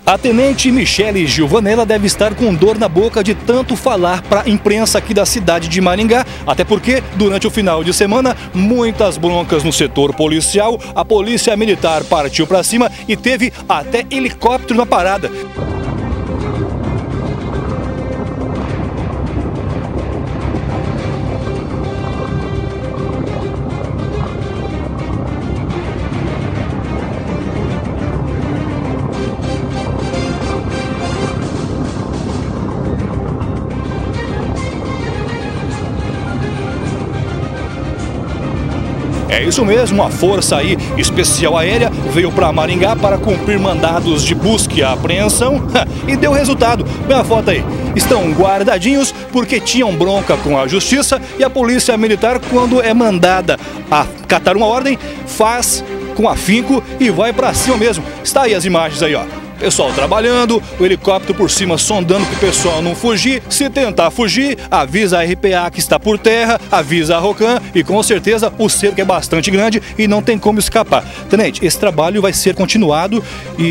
A tenente Michele Gilvanella deve estar com dor na boca de tanto falar para a imprensa aqui da cidade de Maringá, até porque, durante o final de semana, muitas broncas no setor policial, a polícia militar partiu para cima e teve até helicóptero na parada. É isso mesmo, a Força aí Especial Aérea veio para Maringá para cumprir mandados de busca e apreensão e deu resultado. Põe a foto aí. Estão guardadinhos porque tinham bronca com a Justiça e a Polícia Militar, quando é mandada a catar uma ordem, faz com afinco e vai para cima mesmo. Está aí as imagens aí, ó. Pessoal trabalhando, o helicóptero por cima sondando para o pessoal não fugir. Se tentar fugir, avisa a RPA que está por terra, avisa a Rocan e com certeza o cerco é bastante grande e não tem como escapar. Tenente, esse trabalho vai ser continuado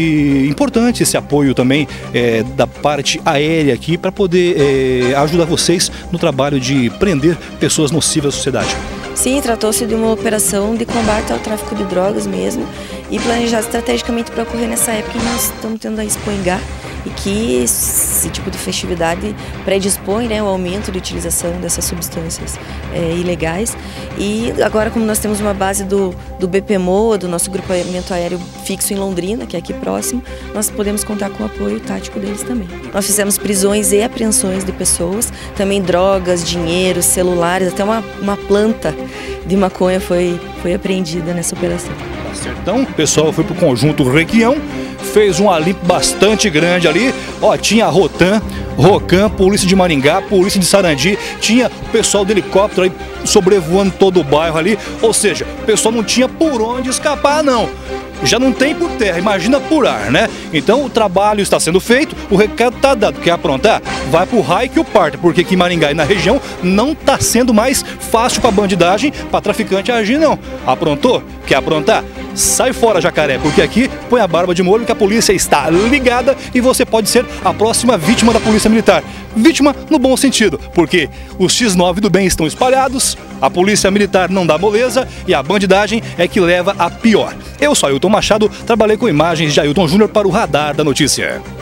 e importante esse apoio também da parte aérea aqui para poder ajudar vocês no trabalho de prender pessoas nocivas à sociedade. Sim, tratou-se de uma operação de combate ao tráfico de drogas mesmo e planejado estrategicamente para ocorrer nessa época que nós estamos tendo a Expo Engá e que esse tipo de festividade predispõe, né, o aumento de utilização dessas substâncias ilegais. E agora, como nós temos uma base do BPMOA, do nosso grupamento aéreo fixo em Londrina, que é aqui próximo, nós podemos contar com o apoio tático deles também. Nós fizemos prisões e apreensões de pessoas, também drogas, dinheiro, celulares, até uma planta de maconha foi apreendida nessa operação. Então, o pessoal foi pro conjunto Requião, fez um limpo bastante grande ali, ó, tinha a Rotan, Rocan, Polícia de Maringá, Polícia de Sarandi, tinha o pessoal do helicóptero aí sobrevoando todo o bairro ali, ou seja, o pessoal não tinha por onde escapar não. Já não tem por terra, imagina por ar, né? Então o trabalho está sendo feito, o recado está dado. Quer aprontar? Vai pro raio que o parta, porque aqui em Maringá e na região não está sendo mais fácil para bandidagem, para traficante agir não. Aprontou? Quer aprontar? Sai fora, jacaré, porque aqui põe a barba de molho que a polícia está ligada e você pode ser a próxima vítima da Polícia Militar. Vítima no bom sentido, porque os X9 do bem estão espalhados, a Polícia Militar não dá moleza e a bandidagem é que leva a pior. Eu sou Ailton Machado, trabalhei com imagens de Ailton Júnior para o Radar da Notícia.